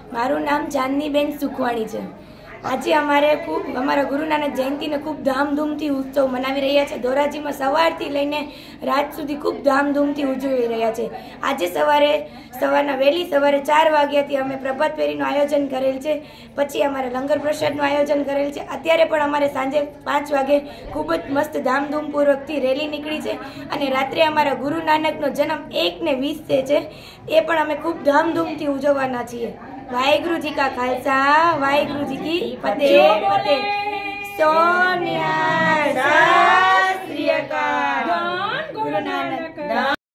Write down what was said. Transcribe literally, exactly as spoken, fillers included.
મારું નામ ચાંદનીબેન સુખવાણી છે। આજે અમારે ખૂબ અમારા ગુરુ નાનક જયંતિને ખૂબ ધામધૂમથી ઉત્સવ મનાવી રહ્યા છે। ધોરાજીમાં સવારથી લઈને રાત સુધી ખૂબ ધામધૂમથી ઉજવી રહ્યા છે। આજે સવારે સવારના વહેલી સવારે ચાર વાગ્યાથી અમે પ્રભાત ફેરીનું આયોજન કરેલ છે, પછી અમારે લંગર પ્રસાદનું આયોજન કરેલ છે। અત્યારે પણ અમારે સાંજે પાંચ વાગે ખૂબ જ મસ્ત ધામધૂમપૂર્વકથી રેલી નીકળી છે અને રાત્રે અમારા ગુરુ નાનકનો જન્મ એક ને વીસ છે એ પણ અમે ખૂબ ધામધૂમથી ઉજવવાના છીએ। वाहेगुरु जी का खालसा, वाहेगुरु जी की फतेह फतेह। सोनिया सत श्री अकाल। गुरु नानक।